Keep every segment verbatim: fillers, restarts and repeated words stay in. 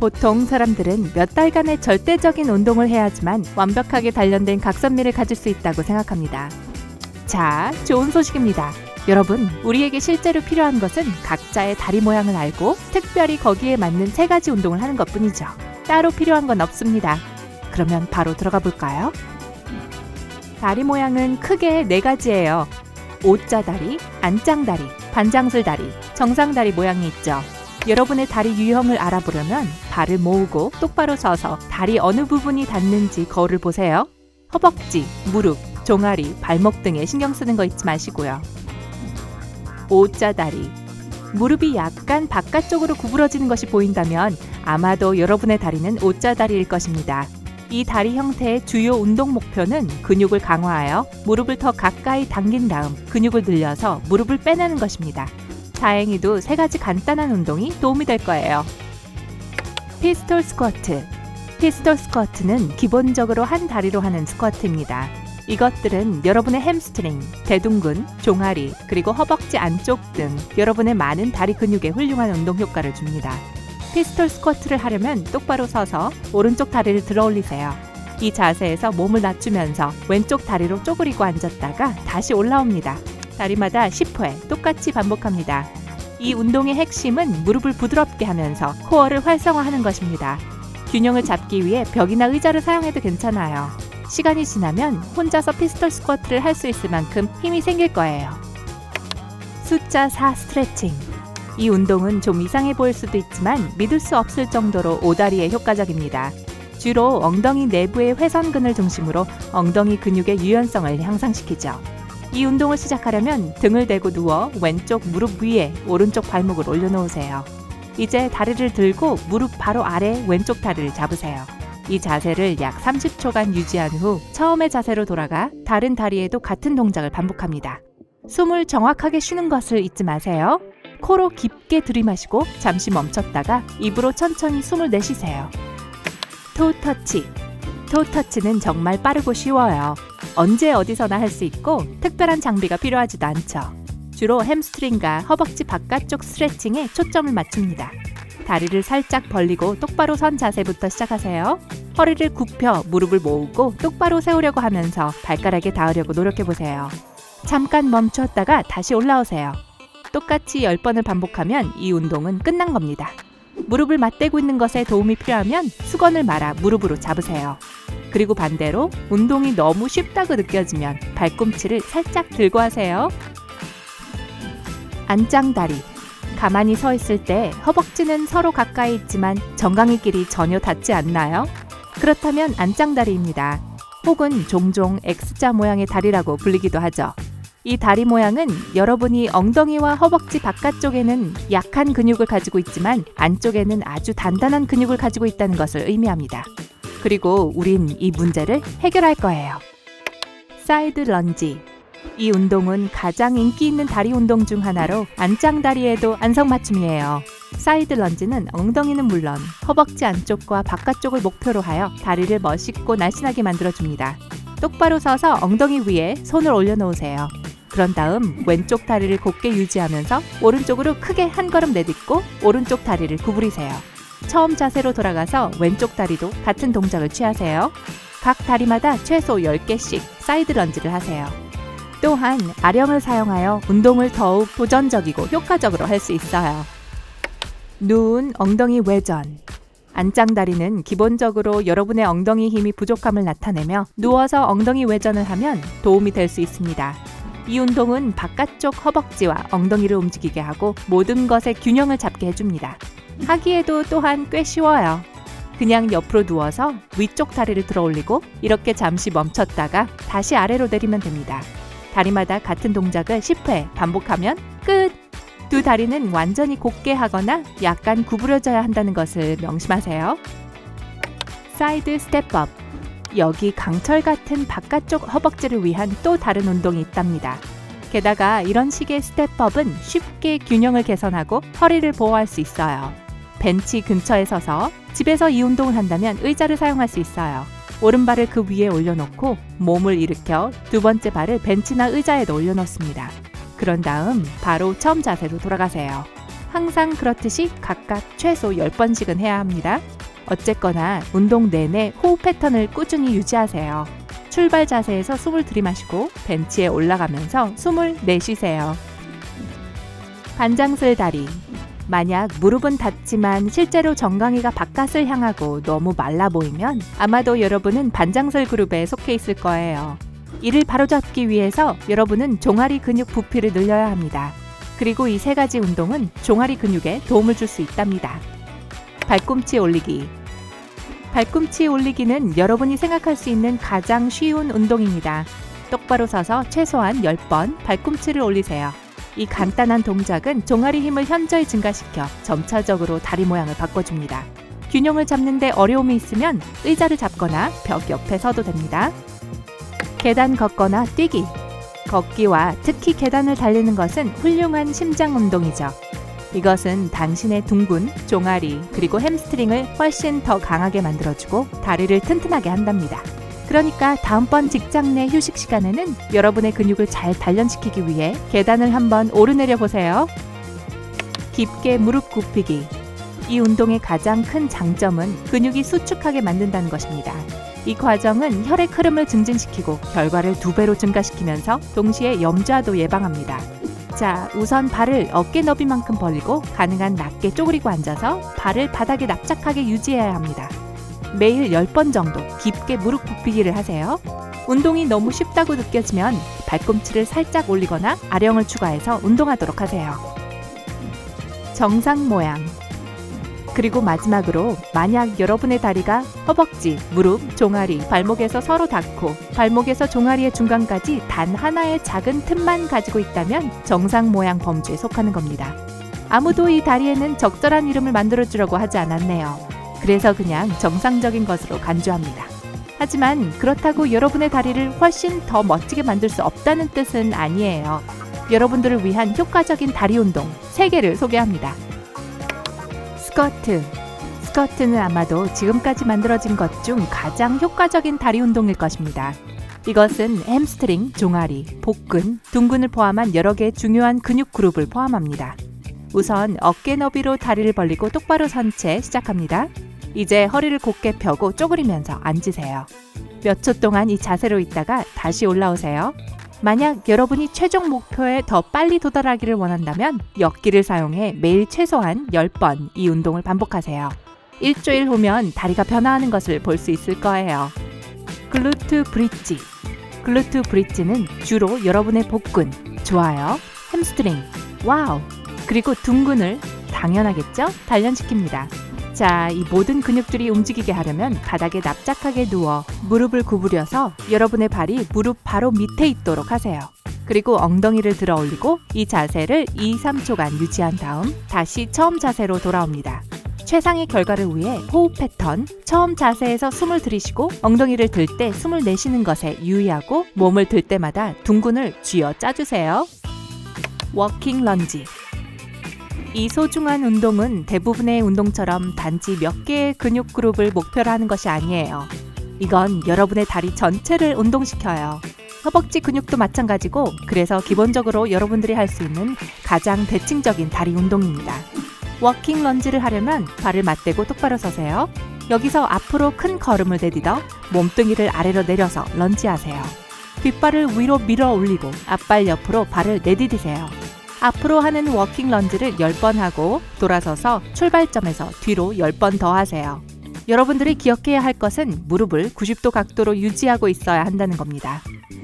보통 사람들은 몇 달간의 절대적인 운동을 해야지만 완벽하게 단련된 각선미를 가질 수 있다고 생각합니다. 자, 좋은 소식입니다. 여러분, 우리에게 실제로 필요한 것은 각자의 다리 모양을 알고 특별히 거기에 맞는 세 가지 운동을 하는 것뿐이죠. 따로 필요한 건 없습니다. 그러면 바로 들어가 볼까요? 다리 모양은 크게 네 가지예요. O자다리, 안짱다리, 반장술다리, 정상다리 모양이 있죠. 여러분의 다리 유형을 알아보려면 발을 모으고 똑바로 서서 다리 어느 부분이 닿는지 거울을 보세요. 허벅지, 무릎, 종아리, 발목 등에 신경 쓰는 거 잊지 마시고요. O자다리. 무릎이 약간 바깥쪽으로 구부러지는 것이 보인다면 아마도 여러분의 다리는 O자다리일 것입니다. 이 다리 형태의 주요 운동 목표는 근육을 강화하여 무릎을 더 가까이 당긴 다음 근육을 늘려서 무릎을 빼내는 것입니다. 다행히도 세 가지 간단한 운동이 도움이 될 거예요. 피스톨 스쿼트. 피스톨 스쿼트는 기본적으로 한 다리로 하는 스쿼트입니다. 이것들은 여러분의 햄스트링, 대둔근, 종아리, 그리고 허벅지 안쪽 등 여러분의 많은 다리 근육에 훌륭한 운동 효과를 줍니다. 피스톨 스쿼트를 하려면 똑바로 서서 오른쪽 다리를 들어 올리세요. 이 자세에서 몸을 낮추면서 왼쪽 다리로 쪼그리고 앉았다가 다시 올라옵니다. 다리마다 십 회 똑같이 반복합니다. 이 운동의 핵심은 무릎을 부드럽게 하면서 코어를 활성화하는 것입니다. 균형을 잡기 위해 벽이나 의자를 사용해도 괜찮아요. 시간이 지나면 혼자서 피스톨 스쿼트를 할 수 있을 만큼 힘이 생길 거예요. 숫자 사 스트레칭. 이 운동은 좀 이상해 보일 수도 있지만 믿을 수 없을 정도로 오다리에 효과적입니다. 주로 엉덩이 내부의 회선근을 중심으로 엉덩이 근육의 유연성을 향상시키죠. 이 운동을 시작하려면 등을 대고 누워 왼쪽 무릎 위에 오른쪽 발목을 올려놓으세요. 이제 다리를 들고 무릎 바로 아래 왼쪽 다리를 잡으세요. 이 자세를 약 삼십 초간 유지한 후 처음의 자세로 돌아가 다른 다리에도 같은 동작을 반복합니다. 숨을 정확하게 쉬는 것을 잊지 마세요. 코로 깊게 들이마시고 잠시 멈췄다가 입으로 천천히 숨을 내쉬세요. 토우 터치. 토우 터치는 정말 빠르고 쉬워요. 언제 어디서나 할 수 있고 특별한 장비가 필요하지도 않죠. 주로 햄스트링과 허벅지 바깥쪽 스트레칭에 초점을 맞춥니다. 다리를 살짝 벌리고 똑바로 선 자세부터 시작하세요. 허리를 굽혀 무릎을 모으고 똑바로 세우려고 하면서 발가락에 닿으려고 노력해보세요. 잠깐 멈추었다가 다시 올라오세요. 똑같이 열 번을 반복하면 이 운동은 끝난 겁니다. 무릎을 맞대고 있는 것에 도움이 필요하면 수건을 말아 무릎으로 잡으세요. 그리고 반대로 운동이 너무 쉽다고 느껴지면 발꿈치를 살짝 들고 하세요. 안짱다리. 가만히 서 있을 때 허벅지는 서로 가까이 있지만 정강이끼리 전혀 닿지 않나요? 그렇다면 안짱다리입니다. 혹은 종종 X자 모양의 다리라고 불리기도 하죠. 이 다리 모양은 여러분이 엉덩이와 허벅지 바깥쪽에는 약한 근육을 가지고 있지만 안쪽에는 아주 단단한 근육을 가지고 있다는 것을 의미합니다. 그리고 우린 이 문제를 해결할 거예요. 사이드 런지. 이 운동은 가장 인기 있는 다리 운동 중 하나로 안짱다리에도 안성맞춤이에요. 사이드 런지는 엉덩이는 물론 허벅지 안쪽과 바깥쪽을 목표로 하여 다리를 멋있고 날씬하게 만들어줍니다. 똑바로 서서 엉덩이 위에 손을 올려놓으세요. 그런 다음 왼쪽 다리를 곧게 유지하면서 오른쪽으로 크게 한 걸음 내딛고 오른쪽 다리를 구부리세요. 처음 자세로 돌아가서 왼쪽 다리도 같은 동작을 취하세요. 각 다리마다 최소 열 개씩 사이드 런지를 하세요. 또한 아령을 사용하여 운동을 더욱 도전적이고 효과적으로 할 수 있어요. 누운 엉덩이 외전. 안짱다리는 기본적으로 여러분의 엉덩이 힘이 부족함을 나타내며 누워서 엉덩이 외전을 하면 도움이 될 수 있습니다. 이 운동은 바깥쪽 허벅지와 엉덩이를 움직이게 하고 모든 것의 균형을 잡게 해줍니다. 하기에도 또한 꽤 쉬워요. 그냥 옆으로 누워서 위쪽 다리를 들어 올리고 이렇게 잠시 멈췄다가 다시 아래로 내리면 됩니다. 다리마다 같은 동작을 십 회 반복하면 끝! 두 다리는 완전히 곧게 하거나 약간 구부려져야 한다는 것을 명심하세요. 사이드 스텝업. 여기 강철 같은 바깥쪽 허벅지를 위한 또 다른 운동이 있답니다. 게다가 이런 식의 스텝업은 쉽게 균형을 개선하고 허리를 보호할 수 있어요. 벤치 근처에 서서 집에서 이 운동을 한다면 의자를 사용할 수 있어요. 오른발을 그 위에 올려놓고 몸을 일으켜 두 번째 발을 벤치나 의자에 올려놓습니다. 그런 다음 바로 처음 자세로 돌아가세요. 항상 그렇듯이 각각 최소 열 번씩은 해야 합니다. 어쨌거나 운동 내내 호흡 패턴을 꾸준히 유지하세요. 출발 자세에서 숨을 들이마시고 벤치에 올라가면서 숨을 내쉬세요. 반장슬 다리. 만약 무릎은 닿지만 실제로 정강이가 바깥을 향하고 너무 말라 보이면 아마도 여러분은 반장슬 그룹에 속해 있을 거예요. 이를 바로잡기 위해서 여러분은 종아리 근육 부피를 늘려야 합니다. 그리고 이 세 가지 운동은 종아리 근육에 도움을 줄 수 있답니다. 발꿈치 올리기. 발꿈치 올리기는 여러분이 생각할 수 있는 가장 쉬운 운동입니다. 똑바로 서서 최소한 열 번 발꿈치를 올리세요. 이 간단한 동작은 종아리 힘을 현저히 증가시켜 점차적으로 다리 모양을 바꿔줍니다. 균형을 잡는 데 어려움이 있으면 의자를 잡거나 벽 옆에 서도 됩니다. 계단 걷거나 뛰기. 걷기와 특히 계단을 달리는 것은 훌륭한 심장 운동이죠. 이것은 당신의 둥근, 종아리, 그리고 햄스트링을 훨씬 더 강하게 만들어주고 다리를 튼튼하게 한답니다. 그러니까 다음번 직장 내 휴식 시간에는 여러분의 근육을 잘 단련시키기 위해 계단을 한번 오르내려 보세요. 깊게 무릎 굽히기. 이 운동의 가장 큰 장점은 근육이 수축하게 만든다는 것입니다. 이 과정은 혈액 흐름을 증진시키고 결과를 두 배로 증가시키면서 동시에 염좌도 예방합니다. 자, 우선 발을 어깨 너비만큼 벌리고 가능한 낮게 쪼그리고 앉아서 발을 바닥에 납작하게 유지해야 합니다. 매일 열 번 정도 깊게 무릎 굽히기를 하세요. 운동이 너무 쉽다고 느껴지면 발꿈치를 살짝 올리거나 아령을 추가해서 운동하도록 하세요. 정상 모양. 그리고 마지막으로 만약 여러분의 다리가 허벅지, 무릎, 종아리, 발목에서 서로 닿고 발목에서 종아리의 중간까지 단 하나의 작은 틈만 가지고 있다면 정상 모양 범주에 속하는 겁니다. 아무도 이 다리에는 적절한 이름을 만들어주려고 하지 않았네요. 그래서 그냥 정상적인 것으로 간주합니다. 하지만 그렇다고 여러분의 다리를 훨씬 더 멋지게 만들 수 없다는 뜻은 아니에요. 여러분들을 위한 효과적인 다리 운동 세 개를 소개합니다. 스쿼트. 스쿼트는 아마도 지금까지 만들어진 것 중 가장 효과적인 다리 운동일 것입니다. 이것은 햄스트링, 종아리, 복근, 둥근을 포함한 여러 개의 중요한 근육 그룹을 포함합니다. 우선 어깨 너비로 다리를 벌리고 똑바로 선 채 시작합니다. 이제 허리를 곧게 펴고 쪼그리면서 앉으세요. 몇 초 동안 이 자세로 있다가 다시 올라오세요. 만약 여러분이 최종 목표에 더 빨리 도달하기를 원한다면 역기를 사용해 매일 최소한 열 번 이 운동을 반복하세요. 일주일 후면 다리가 변화하는 것을 볼 수 있을 거예요. 글루트 브릿지. 글루트 브릿지는 주로 여러분의 복근, 좋아요, 햄스트링, 와우, 그리고 둥근을 당연하겠죠? 단련시킵니다. 자, 이 모든 근육들이 움직이게 하려면 바닥에 납작하게 누워 무릎을 구부려서 여러분의 발이 무릎 바로 밑에 있도록 하세요. 그리고 엉덩이를 들어 올리고 이 자세를 이, 삼 초간 유지한 다음 다시 처음 자세로 돌아옵니다. 최상의 결과를 위해 호흡 패턴, 처음 자세에서 숨을 들이쉬고 엉덩이를 들 때 숨을 내쉬는 것에 유의하고 몸을 들 때마다 둥근을 쥐어 짜주세요. 워킹 런지. 이 소중한 운동은 대부분의 운동처럼 단지 몇 개의 근육 그룹을 목표로 하는 것이 아니에요. 이건 여러분의 다리 전체를 운동시켜요. 허벅지 근육도 마찬가지고 그래서 기본적으로 여러분들이 할 수 있는 가장 대칭적인 다리 운동입니다. 워킹 런지를 하려면 발을 맞대고 똑바로 서세요. 여기서 앞으로 큰 걸음을 내딛어 몸뚱이를 아래로 내려서 런지하세요. 뒷발을 위로 밀어 올리고 앞발 옆으로 발을 내디디세요. 앞으로 하는 워킹 런지를 열 번 하고 돌아서서 출발점에서 뒤로 열 번 더 하세요. 여러분들이 기억해야 할 것은 무릎을 구십 도 각도로 유지하고 있어야 한다는 겁니다.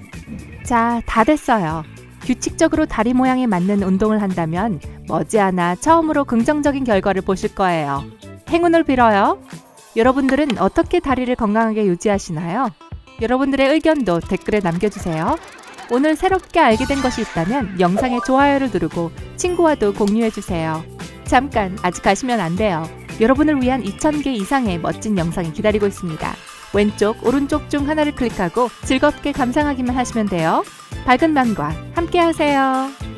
자, 다 됐어요. 규칙적으로 다리 모양에 맞는 운동을 한다면 머지않아 처음으로 긍정적인 결과를 보실 거예요. 행운을 빌어요. 여러분들은 어떻게 다리를 건강하게 유지하시나요? 여러분들의 의견도 댓글에 남겨주세요. 오늘 새롭게 알게 된 것이 있다면 영상에 좋아요를 누르고 친구와도 공유해주세요. 잠깐, 아직 가시면 안 돼요. 여러분을 위한 이천 개 이상의 멋진 영상이 기다리고 있습니다. 왼쪽, 오른쪽 중 하나를 클릭하고 즐겁게 감상하기만 하시면 돼요. 밝은 밤과 함께 하세요.